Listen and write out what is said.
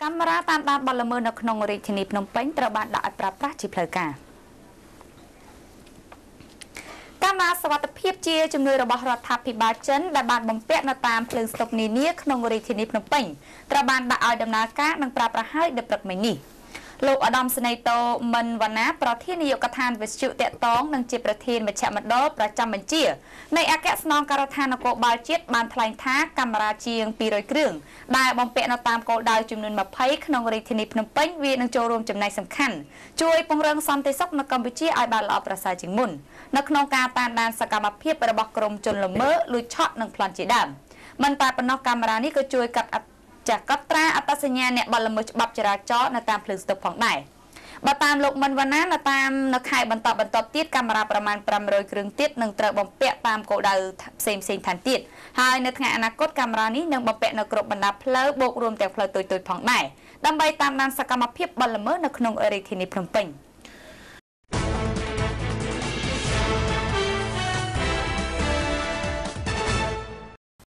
កាមេរ៉ាតាមដានបទល្មើសនៅក្នុងរាជធានីភ្នំពេញត្រូវបានដាក់ឲ្យប្រើប្រាស់ជាផ្លូវការកាមេរ៉ាសុវត្ថិភាពជាជំនួយរបស់រដ្ឋាភិបាលចិនដែលបានបំពាក់នៅតាមភ្លើងស្តុកនានាក្នុងរាជធានីភ្នំពេញត្រូវបានដាក់ឲ្យដំណើរការនិងប្រើប្រាស់ឲ្យដល់ព្រឹកមិញនេះលោកឧត្តមសេនីយ៍តូមិនវណ្ណាប្រធាននាយកដ្ឋានវិទ្យុតាក់ទងនិងជាប្រធានមជ្ឈមណ្ឌលប្រចាំបញ្ជានៃអគ្គស្នងការដ្ឋាននគរបាលជាតិបានថ្លែងថាកាមេរ៉ាជាង200គ្រឿងដែលបំពាក់នៅតាមគោលដៅចំនួន20ក្នុងរាជធានីភ្នំពេញវានឹងចូលរួមចំណែកសំខាន់ជួយពង្រឹងសន្តិសុខនៅកម្ពុជាឲ្យបានល្អប្រសើរជាងមុននៅក្នុងការតាមដានសកម្មភាពរបស់ក្រុមជនល្មើសលួចឆក់និងប្លន់ជាដើមមិនតែប៉ុណ្ណោះកាមេរ៉ានេះក៏ជួយកាត់ត្រាអត្តសញ្ញាណអ្នកបទល្មើសច្បាប់ចរាចរណ៍នៅតាមភ្លើងស្តុបផងដែរបើតាមលោកមិនវណ្ណានៅខែបន្តទៀតកាមេរ៉ាប្រមាណ500គ្រឿងទៀតនឹងត្រូវបំពាក់តាមគោលដៅផ្សេងថែមទៀតហើយនៅថ្ងៃអនាគតកាមេរ៉ានេះនឹងបំពាក់នៅគ្រប់បណ្ដាផ្លូវបូករួមទាំងផ្លូវតូចៗផងដែរដើម្បីតាមដានសកម្មភាពបទល្មើសនៅក្នុងរាជធានីភ្នំពេញ